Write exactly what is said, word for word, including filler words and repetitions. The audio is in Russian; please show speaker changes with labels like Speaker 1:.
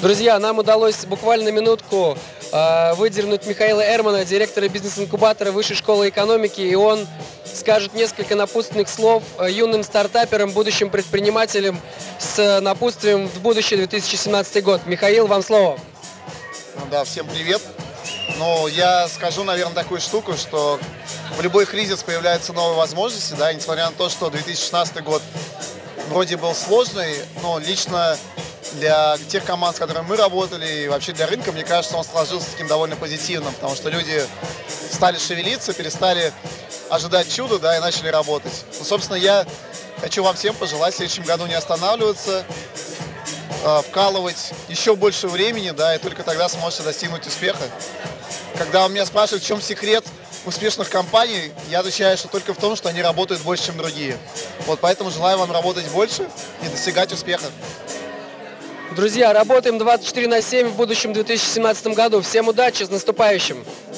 Speaker 1: Друзья, нам удалось буквально минутку э, выдернуть Михаила Эрмана, директора бизнес-инкубатора Высшей школы экономики, и он скажет несколько напутственных слов юным стартаперам, будущим предпринимателям с напутствием в будущее две тысячи семнадцатый год. Михаил, вам слово.
Speaker 2: Ну да, всем привет. Ну, я скажу, наверное, такую штуку, что в любой кризис появляются новые возможности, да, и несмотря на то, что две тысячи шестнадцатый год вроде был сложный, но лично для тех команд, с которыми мы работали, и вообще для рынка, мне кажется, он сложился таким довольно позитивным, потому что люди стали шевелиться, перестали ожидать чуда, да, и начали работать. Ну, собственно, я хочу вам всем пожелать в следующем году не останавливаться, э, вкалывать еще больше времени, да, и только тогда сможете достигнуть успеха. Когда меня спрашивают, в чем секрет успешных компаний, я отвечаю, что только в том, что они работают больше, чем другие. Вот поэтому желаю вам работать больше и достигать успеха.
Speaker 1: Друзья, работаем двадцать четыре на семь в будущем две тысячи семнадцатом году. Всем удачи, с наступающим!